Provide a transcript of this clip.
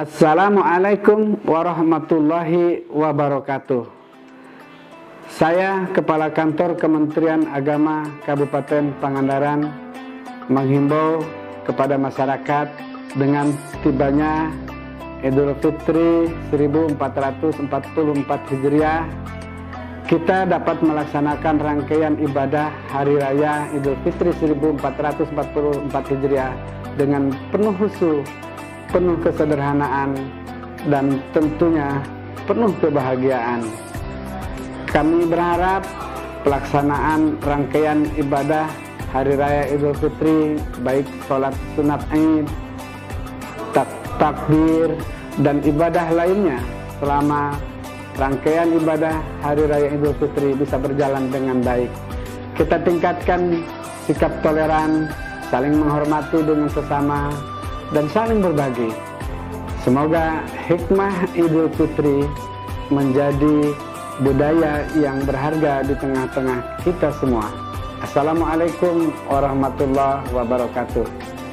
Assalamualaikum warahmatullahi wabarakatuh. Saya Kepala Kantor Kementerian Agama Kabupaten Pangandaran menghimbau kepada masyarakat dengan tibanya Idul Fitri 1444 Hijriah, kita dapat melaksanakan rangkaian ibadah Hari Raya Idul Fitri 1444 Hijriah dengan penuh khusyuk, penuh kesederhanaan, dan tentunya penuh kebahagiaan. Kami berharap pelaksanaan rangkaian ibadah Hari Raya Idul Fitri, baik sholat sunat Id, takbir, dan ibadah lainnya selama rangkaian ibadah Hari Raya Idul Fitri bisa berjalan dengan baik. Kita tingkatkan sikap toleran, saling menghormati dengan sesama, dan saling berbagi. Semoga hikmah Idul Fitri menjadi budaya yang berharga di tengah-tengah kita semua. Assalamualaikum warahmatullahi wabarakatuh.